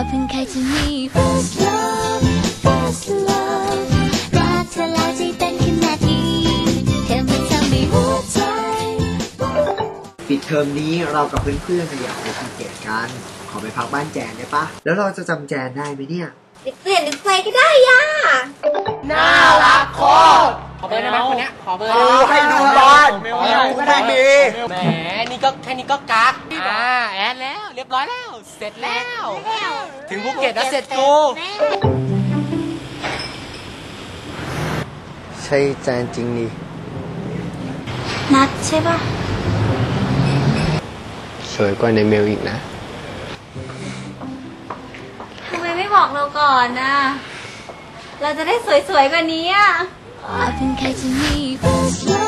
เพิ่งเคยจะมี First love First love รักเธอแล้วใจเต้นขึ้นนาทีเธอมาทำให้หัวใจปิดเทอมนี้เรากับเพื่อนๆอยากไปภูเก็ตกันขอไปพักบ้านแจนได้ปะแล้วเราจะจำแจนได้ไหมเนี่ยเปลี่ยนหรือใครก็ได้ย่าน่ารักโคตรขอเบอร์ได้ไหมคนนี้ขอเบอร์ให้ดูบ้านก็ได้มีแหมนี่ก็แค่นี้ก็กักแอดแล้วเรียบร้อยแล้วเสร็จแล้วถึงภูเก็ตแล้วเสร็จกูใช่แจนจริงดินัดใช่ปะสวยกว่าในเมลอีกนะทำไมไม่บอกเราก่อนนะเราจะได้สวยๆกว่านี้อ่ะเพิ่งเคยจะมี First love